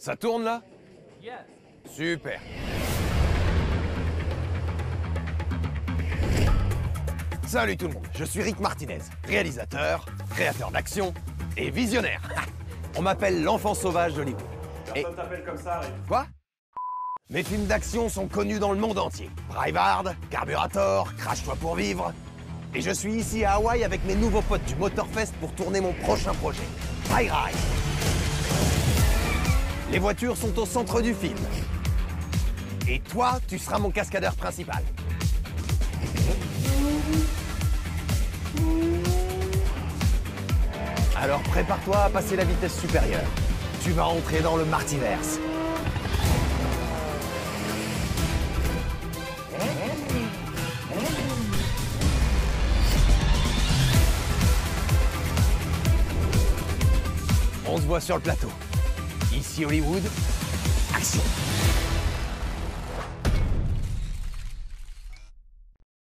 Ça tourne là? Super. Salut tout le monde, je suis Rick Martinez, réalisateur, créateur d'action et visionnaire. On m'appelle l'enfant sauvage d'Hollywood. Personne t'appelle comme ça, Rick. Quoi? Mes films d'action sont connus dans le monde entier. Braveheart, Carburator, Crash-toi pour vivre. Et je suis ici à Hawaï avec mes nouveaux potes du Motorfest pour tourner mon prochain projet, High Ride. Les voitures sont au centre du film. Et toi, tu seras mon cascadeur principal. Alors prépare-toi à passer la vitesse supérieure. Tu vas entrer dans le Martiverse. On se voit sur le plateau. Ici Hollywood, action!